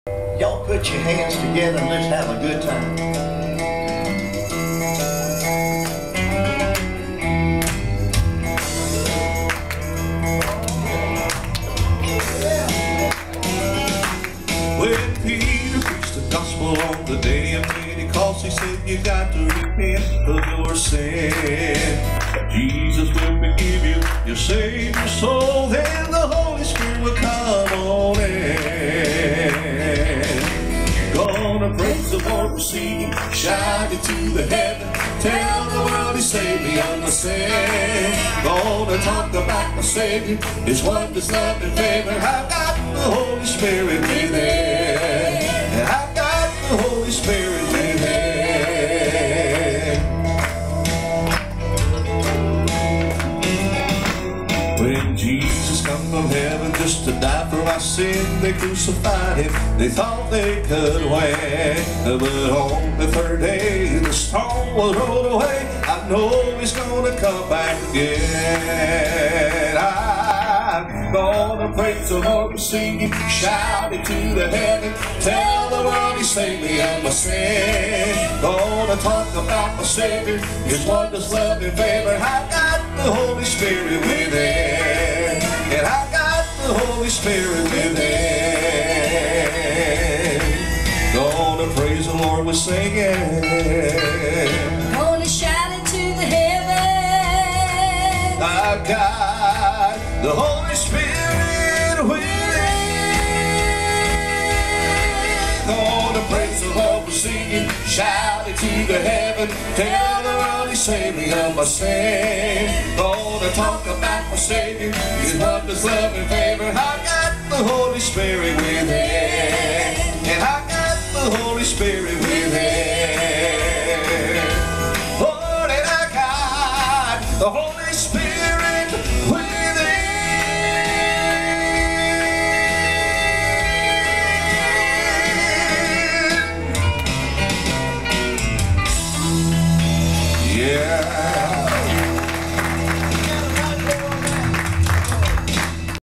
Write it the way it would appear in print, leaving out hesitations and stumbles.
Y'all put your hands together and let's have a good time. When Peter preached the gospel on the day of Pentecost, he said you got to repent of your sin. Jesus will forgive you, you'll save your soul, then the Holy Spirit will come on in. Gonna praise the Lord, we're singing, shout it to the heaven, tell the world He saved me on the sin. Gonna talk about my Savior, His wondrous love and favor. I've got the Holy Spirit within. I've got the Holy Spirit within. When Jesus come from heaven just to die for our sin, they crucified Him, they thought they could win. But on the third day, the stone was rolled away. I know He's gonna come back again. I'm gonna praise the Lord, we're singing, shout it to the heaven, tell the world He saved me of my sin. Gonna talk about my Savior, His wondrous love and favor. I've got the Holy Spirit within, and I've got the Holy Spirit within. Gonna praise the Lord, we're singing, gonna shout it to the heaven. I've got the Holy Spirit within. Gonna praise the Lord, we're singing, shout it to the heaven, tell the world He saved me of my sin. Gonna talk about my Savior, His wondrous love and favor. I've got the Holy Spirit within.